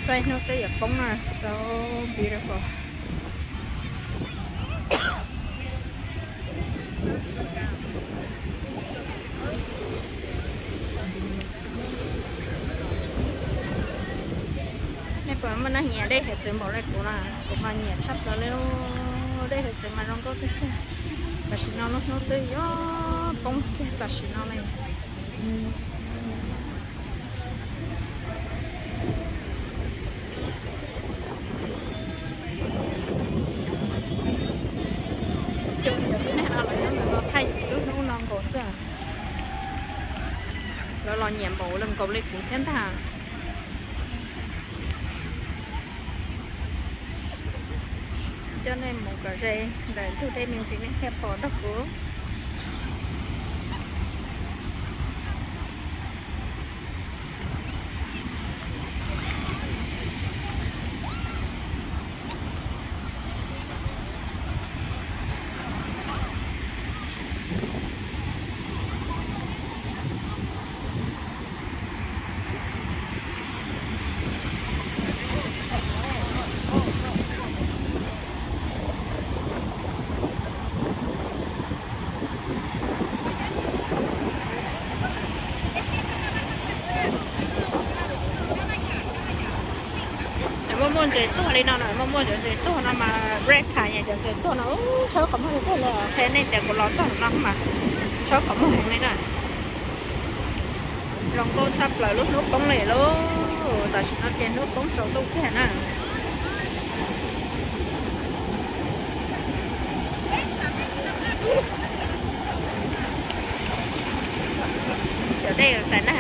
say nó tới giờ bóng là so beautiful. Này bữa mà nó nhẹ đây hết rồi, bỏ lại cũng là nhẹ sắp rồi lên đây hết rồi mà nó có cái ta xin nó tới gió bóng cái ta xin nó này. Chung giờ cái này nó lại nó thay lúc nó non cổ xưa rồi lo nhẹm bộ lần cầu lên cũng thiên thà cho nên một cái rễ để từ đây mình chỉ nên theo bỏ đất của muốn chơi to lên nào này muốn chơi to nó mà red thải nhà chơi to nó cháu có một cái là thế nên để có lót chọn lắm mà cháu có một cái này lòng cô sắp là lúc nước bóng lẻ luôn tại nó trên nước bóng cháu đâu thế nào ở đây là tại nó